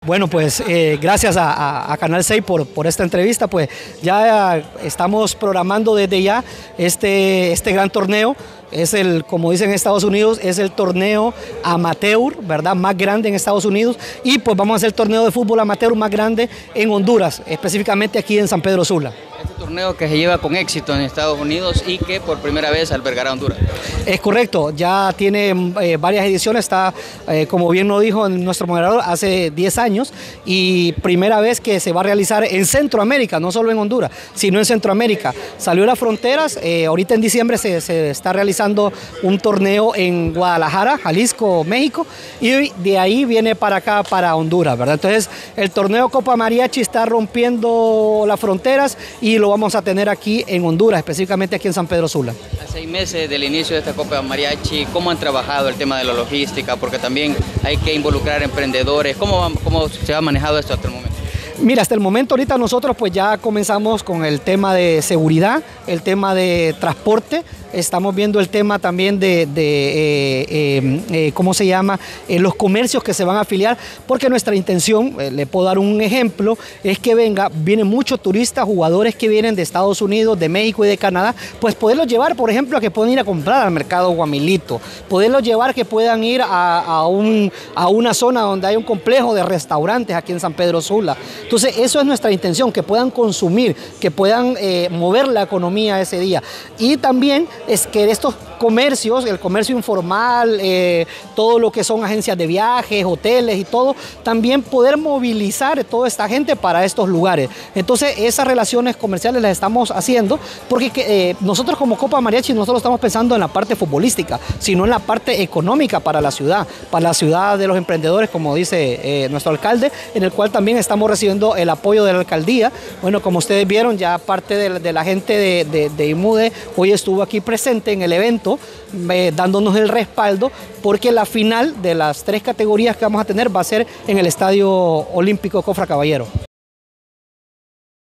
Bueno, pues gracias a Canal 6 por esta entrevista, pues ya estamos programando desde ya este gran torneo. Es como dicen en Estados Unidos, es el torneo amateur, ¿verdad? Más grande en Estados Unidos, y pues vamos a hacer el torneo de fútbol amateur más grande en Honduras, específicamente aquí en San Pedro Sula. Este torneo que se lleva con éxito en Estados Unidos y que por primera vez albergará Honduras. Es correcto, ya tiene varias ediciones, está, como bien lo dijo nuestro moderador, hace 10 años, y primera vez que se va a realizar en Centroamérica, no solo en Honduras, sino en Centroamérica. Salió a las fronteras, ahorita en diciembre se está realizando un torneo en Guadalajara, Jalisco, México, y de ahí viene para acá, para Honduras, ¿verdad? Entonces, el torneo Copa Mariachi está rompiendo las fronteras y lo vamos a tener aquí en Honduras, específicamente aquí en San Pedro Sula. A 6 meses del inicio de esta Copa Mariachi, ¿cómo han trabajado el tema de la logística? Porque también hay que involucrar emprendedores. ¿Cómo se ha manejado esto hasta el momento? Mira, hasta el momento ahorita nosotros pues ya comenzamos con el tema de seguridad, el tema de transporte, estamos viendo el tema también ¿cómo se llama? Los comercios que se van a afiliar, porque nuestra intención, le puedo dar un ejemplo, es que vienen muchos turistas, jugadores que vienen de Estados Unidos, de México y de Canadá, pues poderlos llevar, por ejemplo, a que puedan ir a comprar al mercado Guamilito, poderlos llevar que puedan ir a una zona donde hay un complejo de restaurantes aquí en San Pedro Sula. Entonces, eso es nuestra intención, que puedan consumir, que puedan mover la economía ese día. Y también es que estos comercios, el comercio informal, todo lo que son agencias de viajes, hoteles y todo, también poder movilizar a toda esta gente para estos lugares. Entonces, esas relaciones comerciales las estamos haciendo porque nosotros como Copa Mariachi no solo estamos pensando en la parte futbolística, sino en la parte económica para la ciudad de los emprendedores, como dice nuestro alcalde, en el cual también estamos recibiendo el apoyo de la alcaldía. Bueno, como ustedes vieron, ya parte de la gente de IMUDE hoy estuvo aquí presente en el evento, dándonos el respaldo, porque la final de las 3 categorías que vamos a tener va a ser en el Estadio Olímpico Cofra Caballero.